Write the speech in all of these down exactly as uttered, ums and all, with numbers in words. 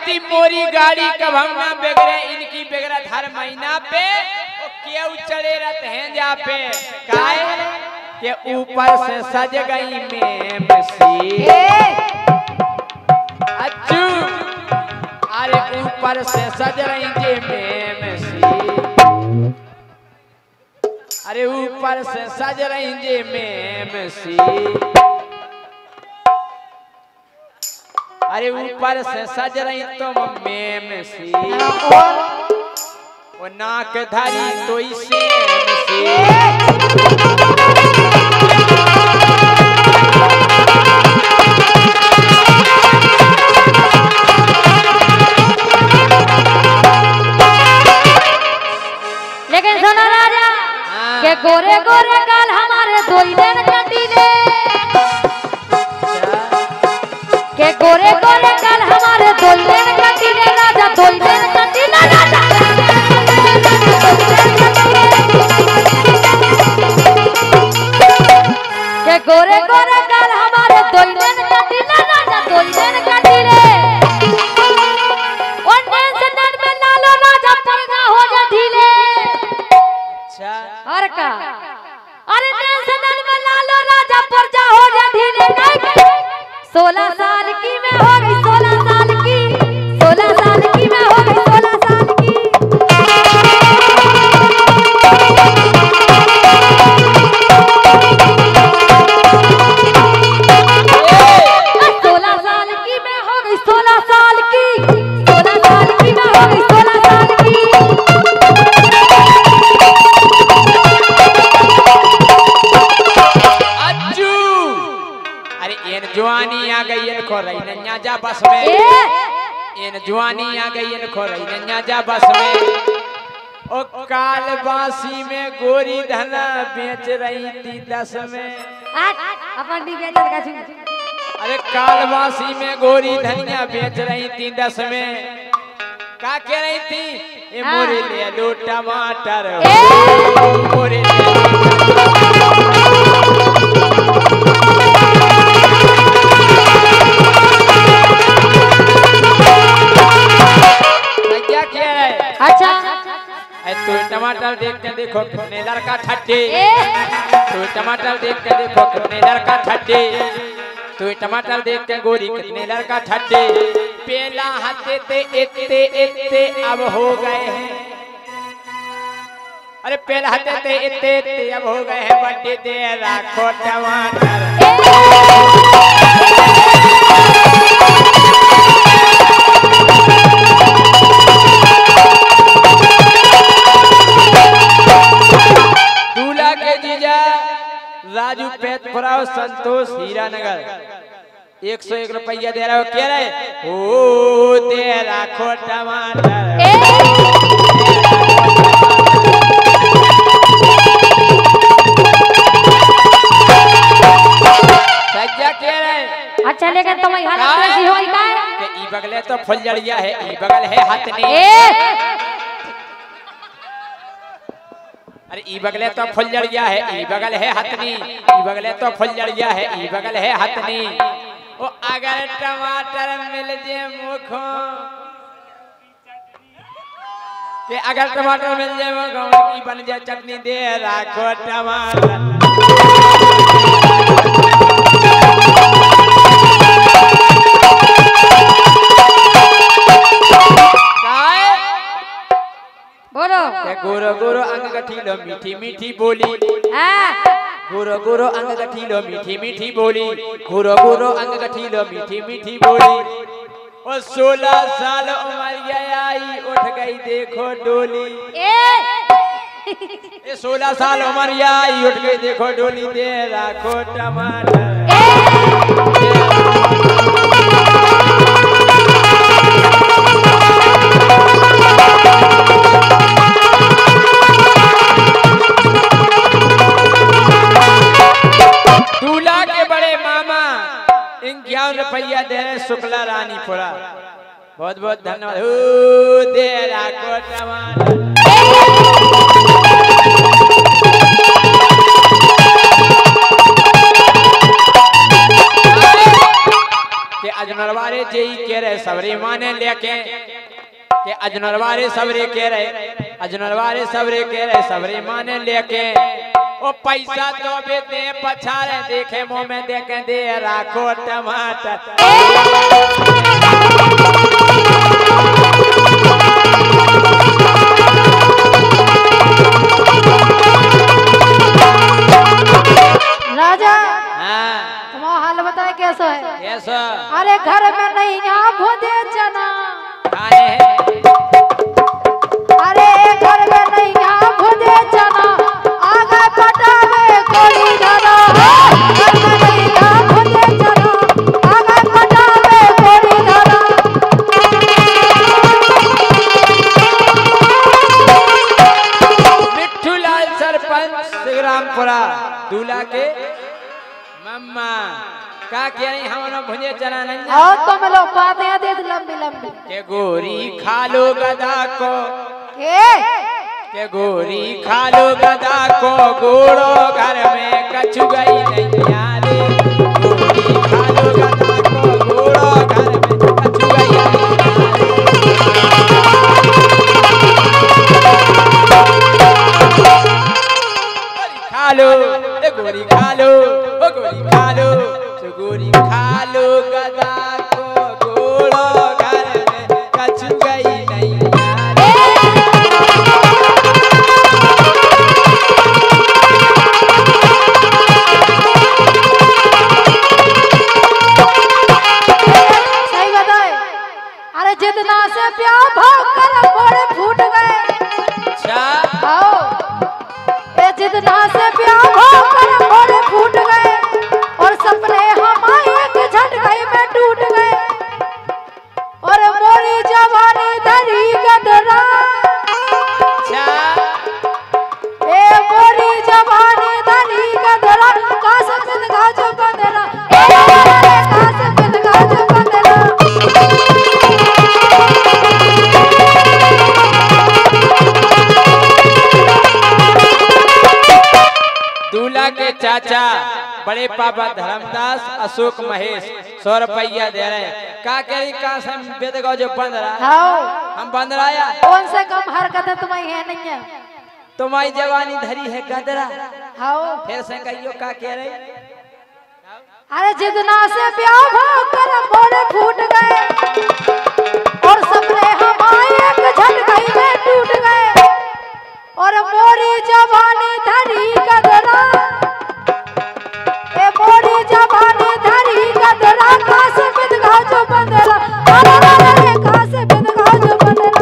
थी मोरी गाड़ी कब हम ना बिगड़े इनकी बिगड़त हर महीना पे क्यों चढ़े रहते हैं जा पे काहे के ऊपर से सज गई में मसी अच्छू अरे ऊपर से सज रही जे में मसी अरे ऊपर से सज रही जे में मसी अरे ऊपर से सज रही तुम में मसी वो नाक धारी तो इसे लेकिन सुनो राजा के गोरे गोरे गाल हमारे दो दिन कटीले के गोरे गोरे गाल हमारे दो दिन कटीले राजा दो दिन कटीले राजा के गोरे गोरे गाल हमारे दो दिन कटीले राजा दो दिन कटीले और नेशनल में लालो राजा परगा हो जा ढीले अच्छा और का अरे नेशनल में लालो राजा परजा हो जा ढीले सोलह साल की मैं हो गई सोलह साल की सोलह साल की मैं हो गई सोलह साल की सोलह साल की मैं हो गई सोलह साल की सोलह साल की मैं हो गई सोलह साल की अच्छू अरे इन जवानी आ गई इनको रही नन्या जा बस में इन जवानी आ गई इनको रही नन्या जा बस में ओ काल बासी में गोरी धना बेच रही थी दस में अपन डी बेचर का छी अरे कालवासी में गोरी धनिया बेच रही थी दस में का कह रही थी ये मोरे ले लो टमाटर मोरे क्या किया है अच्छा तू टमाटर देख के देखो कितने लड़का ठट्टे तू टमाटर देख के देखो कितने लड़का ठट्टे तू टमाटर देख के गोरी कितने लड़का ठट्टे पेला हाथे ते इत्ते इत्ते अब हो गए हैं अरे पेला हाथे ते इत्ते इत्ते अब हो गए हैं बड्डे दे राखो टमाटर दूल्हा के जीजा राजू पेटपुरा संतोष हीरानगर एक सौ एक रुपया दे रहा हो कह रहे ओ दे राखो टमाटर सज्जा कह रहे अच्छा लेकिन तुम्हारी हालत कैसी होगी का कि ई बगले तो फुलझड़िया है ई बगल है हथनी अरे ई बगले तो फुलझड़िया है ई बगल है हथनी ई बगले तो फुलझड़िया है ई बगल है हथनी ओ अगर टमाटर मिल जे मुखो के अगर टमाटर मिल जाए मुखो की बन जाए चटनी दे राखो टमाटर बोलो गोरो गोरो अंग गठीलो मीठी मीठी बोली गोरो गोरो अंग गठीलो मीठी मीठी बोली गोरो गोरो अंग गठीलो मीठी मीठी बोली और सोलह साल उम्र आई उठ गई देखो डोली ए सोलह साल उम्र आई उठ गई देखो डोली दे राखो टमाटर दूल्हा के बड़े मामा इक्यावन रुपया दे रहे शुक्ला रानीपुरा बहुत बहुत धन्यवाद हो दे राखो टमाटर के अजनरवारे जेई कह रहे सबरे माने लेके के अजनरवारे सबरे कह रहे अजनरवारे सबरे कह रहे सबरे माने लेके ओ पैसा तो बे दे पछारे देखे मुंह में देखे दे राखो टमाटर राजा हाँ तुम्हारा हाल बताए कैसा है? कैसा? अरे घर में नहीं यहाँ भोदे चना खाने हैं अरे घर में नहीं यहाँ भोदे चना आगे पटावे कोड़ी धरा घर में नहीं यहाँ भोदे चना आगे पटावे कोड़ी धरा मिट्ठू लाल सरपंच सिगरामपुरा दूल्हा के मम्मा का कह रही हम भुजे चना नहीं और तो मैं लोग बातें दे दे लंबी लंबी के गोरी खा लो गदा को के के गोरी खा लो गदा को गोड़ो घर में कछु गई नहीं यारे गोरी खा लो गदा को गोड़ो घर में कछु गई नहीं खा लो ए गोरी खा लो ओ गोरी खा लो तो गोरी खा लो गदा को गोड़ो घर में कछु गई नहीं सही बताए अरे जितना से प्यार भाग कर मोड़े फूट गए अच्छा आओ ये जितना से प्यार भाग कर मोड़े फूट गए और सपने हमारे एक झटके में टूट गए और मोरी जवानी धरी गदरा अच्छा ए मोरी जवानी धरी गदरा कासे बिन गाजो बंदरा ए कासे बिन गाजो बंदरा दूल्हा के चाचा बड़े पापा धर्मदास अशोक महेश सौ रुपया दे रहे का कह रही कहा से बेद गाँव जो बंद रहा आओ हम बंद रहा कौन से कम हरकत है तुम्हारी है नहीं है तुम्हारी जवानी धरी है गदरा आओ फिर से कहियो का कह रही अरे जितना से प्यार भाग कर मोड़े फूट गए और सपने हमारे एक झटके में टूट गए और मोरी जवानी धरी गदरा ए मोरी जवानी धरी गदरा कासे बिन गाजो बंदरा अरे अरे कासे बिन गाजो बंदरा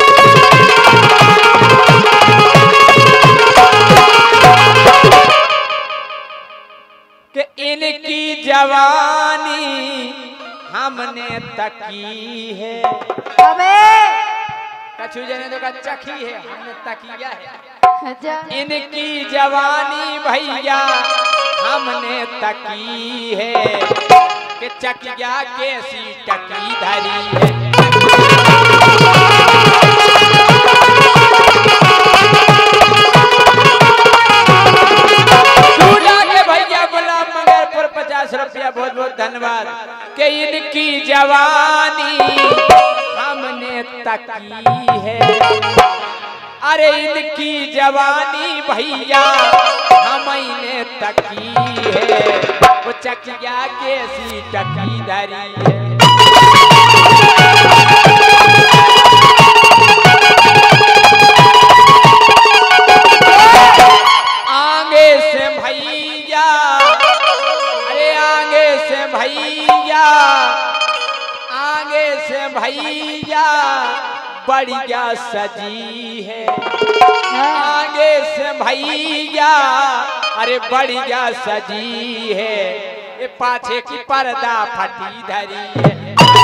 कि इनकी जवानी हमने तकी है अबे कछु जने तो का चखी है हमने तकिया है जा इनकी जवानी भैया हमने तकी है कि चकिया कैसी टकी धरी है दूल्हा के भैया गुलाम मंगलपुर पचास रुपया बहुत बहुत धन्यवाद कि इनकी जवानी हमने तकी है अरे इनकी जवानी भैया हमने तकी है वो चकिया कैसी टकी धरी है आगे से भैया अरे आगे से भैया आगे से भैया बढ़िया सजी है आगे से भैया अरे बढ़िया सजी है ये पाछे की पर्दा फटी धरी है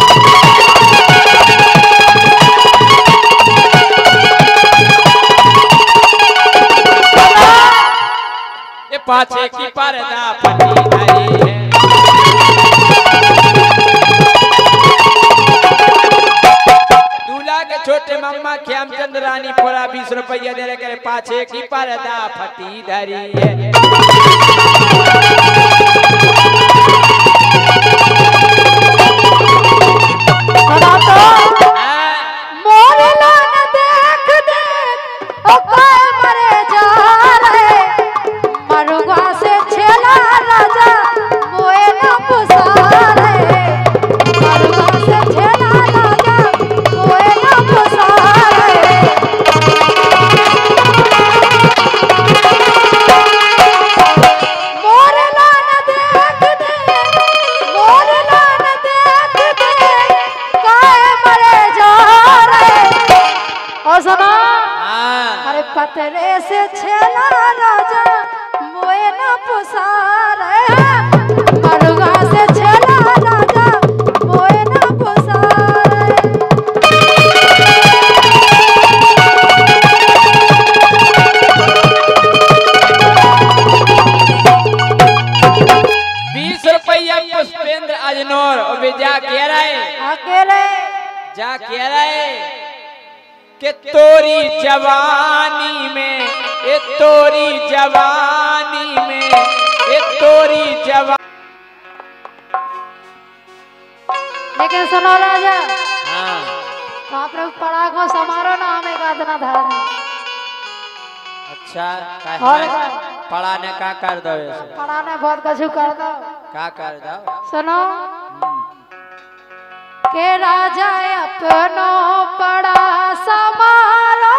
ये पाछे की पर्दा फटी धरी है दूल्हा के छोटे मम्मा श्यामचंद रानी पूरा बीस रुपया दे रहे पाछे की पर्दा फटी धरी है सुना तो हाँ। मोर लान देख देख ओ काय मरे जा रे मरुआ से छेला राजा मोए न पुसारे मरुआ से छेला राजा मोए न पुसारे मोर लान देख देख मोर लान देख देख काय मरे जा रे ओ सुना हाँ। अरे पतरे से छेला राजा मोए न पुसारे मरुआ से छेला राजा मोए न पुसारे बीस रुपया पुष्पेंद्र अजनौर और विद्या कह रहे अकेले जा कह रहे कि तोरी जवानी में ए तोरी जवानी में ए तोरी जवानी। लेकिन सुनो राजा हाँ। आप लोग पड़ा को समारो ना हमें का इतना धारण अच्छा का और है? का? पढ़ा ने का कर दो ऐसे? पड़ा ने बहुत कछु कर दो का कर दो सुनो के राजा अपनो पड़ा समारो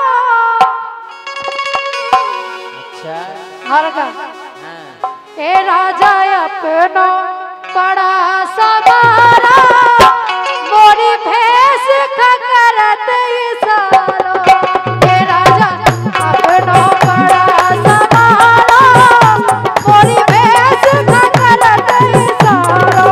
अच्छा हर का हाँ। ए राजा अपनो पड़ा समारो मोरी भैंस खकरत इसारो ए राजा अपनो पड़ा समारो मोरी भैंस खकरत इसारो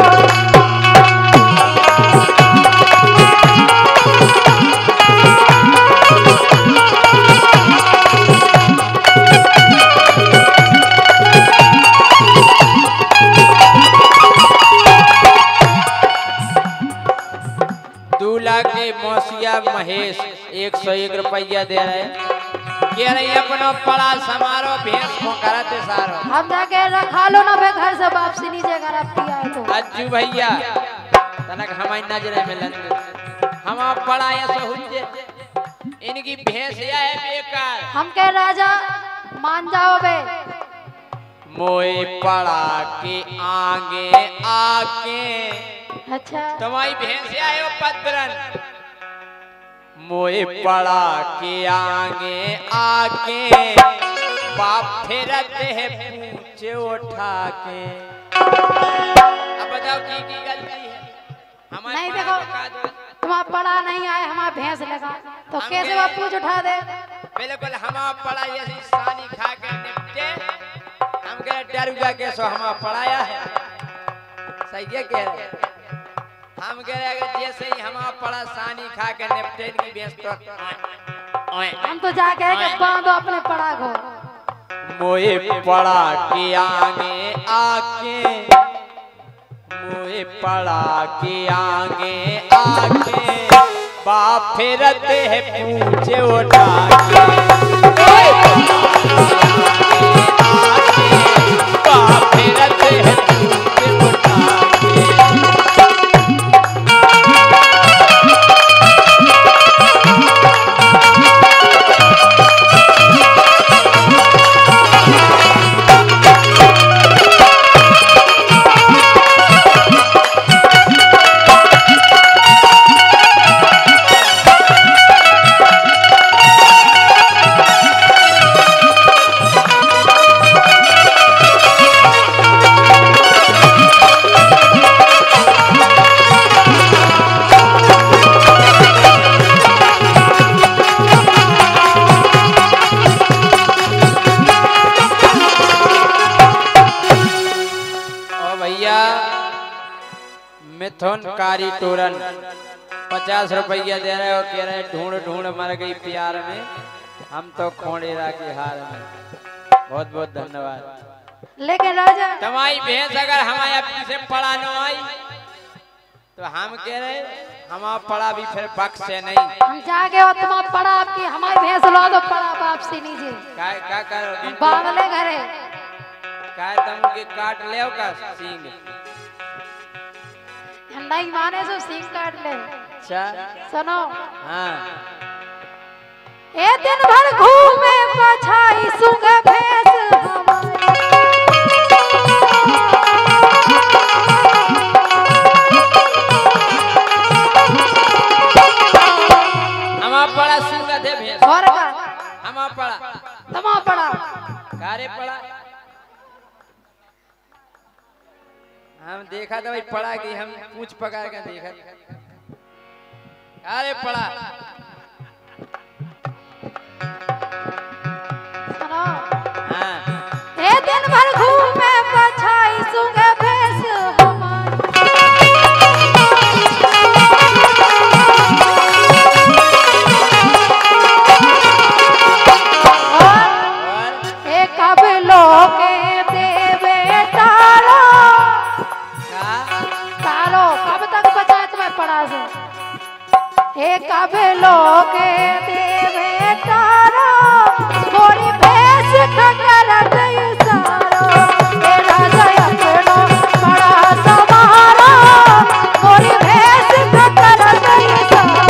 दूल्हा के मौसिया महेश एक सौ एक रुपया दे रहे कह रही अपनो पड़ा समारोह भेंस को करते सारो। हम जाके रखा लो ना बे घर से वापसी नीचे घर अब किया है तो अज्जू भैया तनक हमारी नजरे में लंदे हम आप पड़ा या सहुजे इनकी भैंस या है बेकार। हम के राजा मान जाओ बे मोए पड़ा के आगे आके अच्छा तुम्हारी भैंस या है वो पत्रन मोए पड़ा के आगे आके बाप फेरते हैं पूछे उठा के। अब बताओ की की गलती है हमारे नहीं पड़ा देखो बका दो। तुम्हारा पड़ा नहीं आए हमारा भैंस लगा तो हम कैसे गए- बाप पूछ उठा दे बिल्कुल हमारा पड़ा ये सानी खा के निपटे हम कह डर के सो हमारा पढ़ाया है सही है कह रहे हम कह रहे अगर जैसे ही हमारा पड़ा सानी खा के निपटे की बेस तो ओए हम तो जाके के बांधो अपने पड़ा को मोए पड़ा के आगे आके मोए पड़ा के आगे आके बाप फेरते हैं पूछे उठा के बाप फेरते हैं पूछे उठा के। मिथुन कारी टोरन पचास रुपया दे रहे हो कह रहे ढूंढ ढूंढ मर गई प्यार में हम तो खोड़ेरा के हार में। बहुत बहुत धन्यवाद। लेकिन राजा तुम्हारी भैंस अगर हमारे अपनी से पड़ा न आई तो हम कह रहे हमारा पड़ा भी फिर बख्श से नहीं। हम जाके और तुम्हारा पड़ा आपकी हमारी भैंस ला दो पड़ा वापसी नीचे का का करो बागले घरे का तुम के काट ले का सींग नहीं माने तो सिंह काट ले। अच्छा सुनो। हाँ ए दिन भर घूमे पछाई सुंग भैंस हमारी। हमा पड़ा सुंग थे भैंस और का हमा पड़ा तमा पड़ा कारे पड़ा हम देखा था भाई पड़ा कि हम पूछ पकड़ के देखा कारे पड़ा। सुनो। हाँ ए दिन भर घूमे पछाई सुंग भैंस हमारी। और ए कब लोके देवे तारो तारो कब तक बचा तुम्हें पड़ा से। ए कब लोके देवे तारो थोड़ी भैंस खकर गई सारो। ए राजा अपनो बड़ा समारो थोड़ी भैंस खकर गई सारो।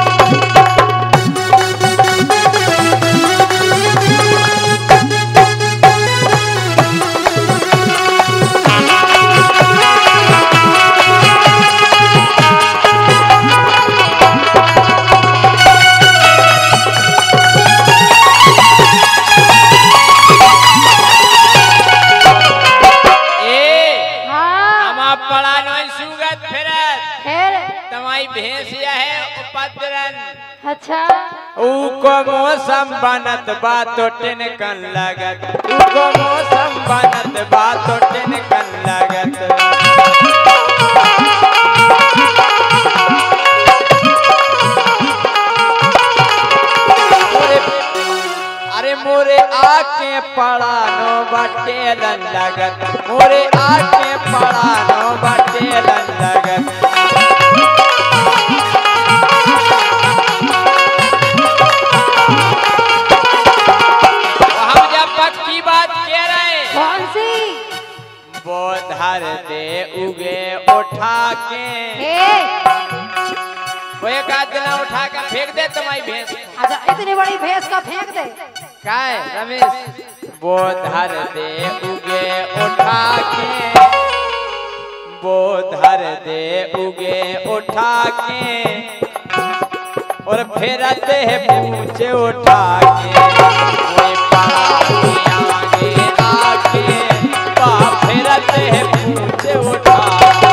पड़ा नहीं सुगत फिरत फिर तमाई भैंसिया है उपद्रन। अच्छा उको मौसम बनत बातो टिनकन लगत उको मौसम बनत बातो टिनकन लगत। अरे मोरे आके पड़ा नो बटेलन लगत मोरे आके पड़ा नो बटेलन लगत। हम जब पक्की बात कह रहे कौन सी। वो धर दे उगे उठा के वो एक आध दिन उठा के फेंक दे तुम्हारी भैंस। अच्छा इतनी बड़ी भैंस का फेंक दे काय रमेश वो धर दे उगे उठा के वो धर दे उगे उठा के और फिरते है पूछ उठा के कोई पड़ा के आगे आके पा फिरते है पूछ उठा के।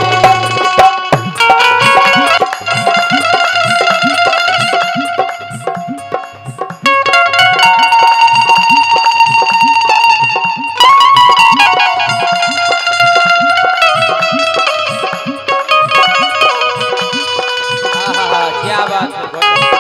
क्या बात है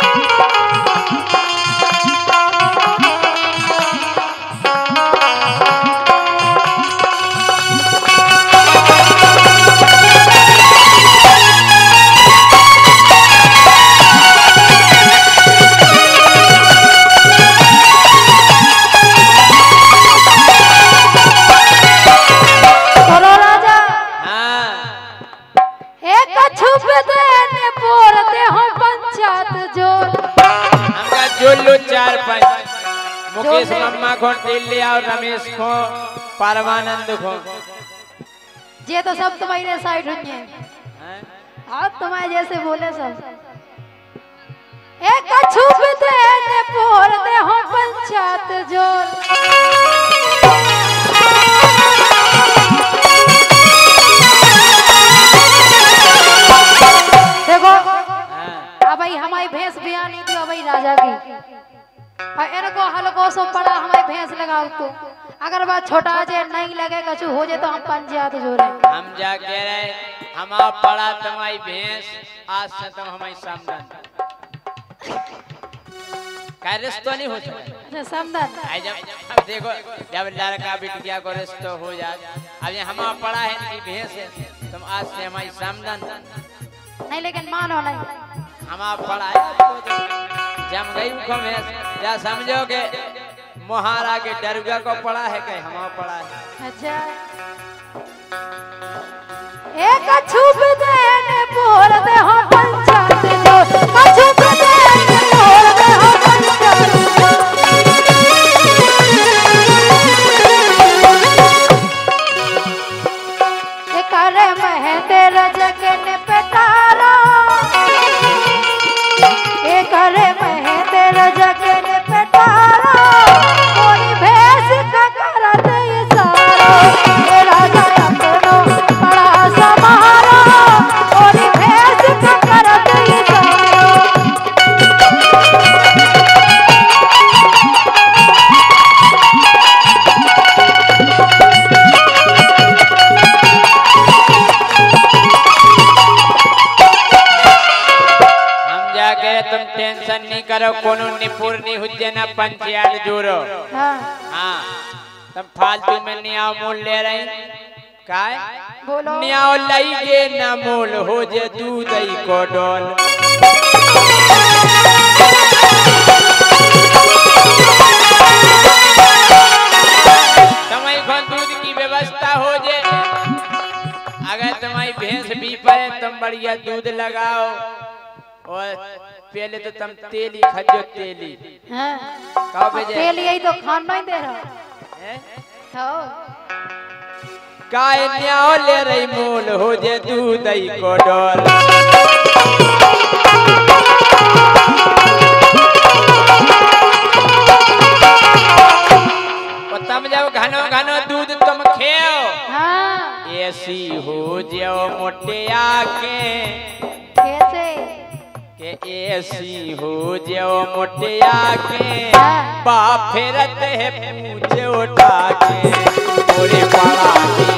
बोलो राजा। हाँ एक छुप देने पोरते हो पंचायत जोर। हमका जोलू चार पांच मुकेश मम्मा को दिल्ली और रमेश को परमानंद को ये तो सब तुम्हारे साइड हुई है। हाँ तुम्हारे जैसे बोले सब। एक छुप देने पोरते हो पंचायत जोर। देखो अब भाई हमारी भैंस बियानी थी भाई राजा की और इनको हल्को सो पड़ा हमारी भैंस लगाओ तो अगर बात छोटा जे नहीं लगे कछु हो जाए तो हम पंचायत जोड़े। हम जा कह रहे हमारा पड़ा तुम्हारी भैंस आज से तुम हमारी समझन का रिश्ता नहीं हो सकता समझन। जब अब देखो जब लड़का बिटिया को रिश्ता हो जाए अब ये हमारा पड़ा है इनकी भैंस है तुम आज से हमारी समझन नहीं लेकिन मानो नहीं हमारा पड़ा है जम गई उनको भैंस या समझोगे मोहारा के डरुआ को पड़ा है कहीं हमारा पड़ा है। अच्छा एक छुप देने बोल दे हो पंचायत जो कछु के देख छोड़ दे हो बंजारू ये करे महेंद्र जगन पेटारा ये करे महेंद्र जगन पेटारा कोई भेष का करत ये सारा ये राजा अपनो बड़ा समारा कोई भेष का करत ये सारा तुम टेंशन नहीं करो कोनो निपुर नहीं हुज्जे ना पंचायत जोड़ो। हाँ हाँ तुम फालतू में न्याय मूल ले रही काय बोलो न्याय लई गे ना मूल हो जे दूध ही को डोल तुम्हारी को दूध की व्यवस्था हो जे अगर तुम्हारी भैंस भी पड़े तुम बढ़िया दूध लगाओ और पहले तो तुम तेल ही खजो तेल ही हाँ कहाँ भेजे तेल यही तो खाना ही दे रहा हैं हो काय न्याय ले रही मूल हो जे दूध ही को डोल और तुम जब घनो घनो दूध तुम खेओ हाँ ऐसी हो जाओ मोटे आके कैसे के ऐसी हो जाओ मोटे आके बाप फेरत है पूछे उठा के पूरे पाला